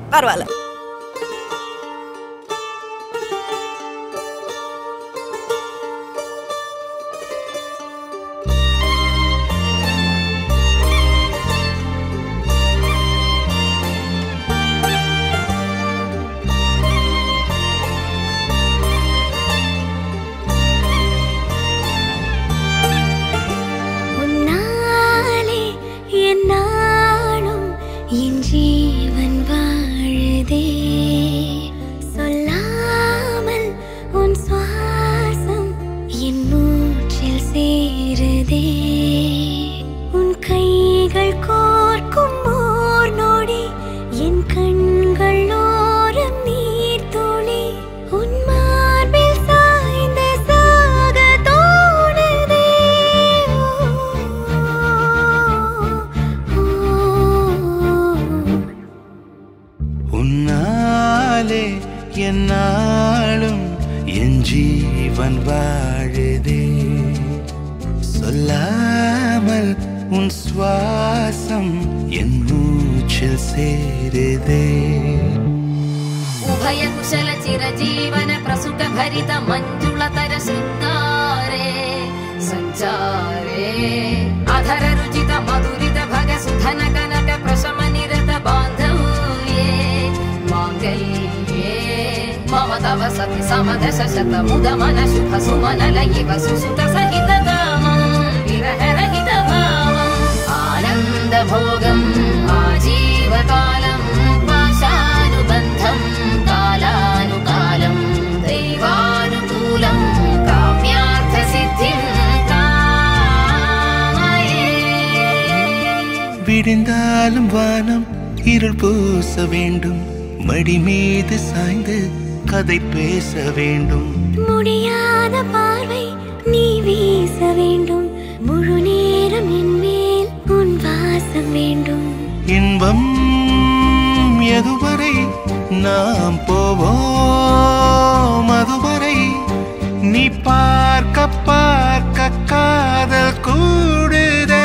பரவாயில்ல. என்னாலும் என் ஜீவன் வாழுதே சொல்லாமல் உன் சுவாசம் என் மூச்சில் சேருதே உபய குஷல சிரஜீவன பிரசுக பரித மஞ்சுளதர சிங்காரே சஞ்சாரே அதர ருச்சித மதுரித பக சுதன கனக பிரசம நிரத பாந்தவ்யே மாங்கல்யே மம தவ சதி சமதச சத முத மன சுக சுமன லயிவ சுசுத சகித தாமம் விரஹ ரஹித பாவம் ஆனந்த போகம் ஆஜீவகாலம் பாஷானுபந்தம் காலானுகாலம் தெய்வானுகூலம் காம்யார்த்த சித்திம் காமயே விடிந்தாலும் வானம் இருள் பூச வேண்டும் மடி மீது சாய்ந்து கதை பேச வேண்டும் முடியாத பார்வை நீ வீச வேண்டும் முழு நேரம் என் மேல் உன் வாசம் வேண்டும் இன்பம் எதுவரை நாம் போவோம் அதுவரை நீ பார்க்க பார்க்க காதல் கூடுதே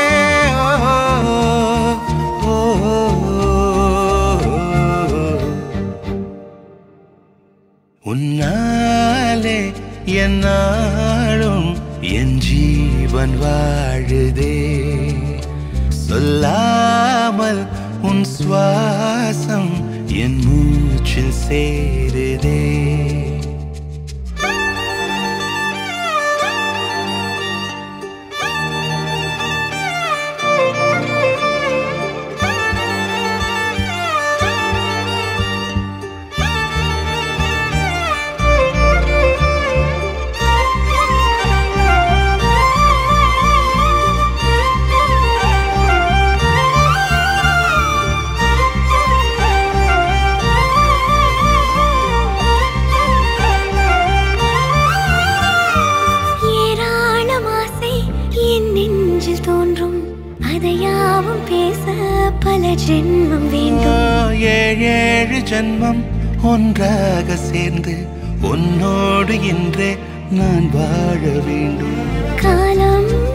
உன்னாலே என்னாலும் என் ஜீவன் வாழுதே சொல்லாமல் உன் சுவாசம் என் மூச்சில் சேருதே ஜென்மம் வேண்டும் ஏழு ஜென்மம் ஒன்றாக சேர்ந்து உன்னோடு இன்றே நான் வாழ வேண்டும் காலம்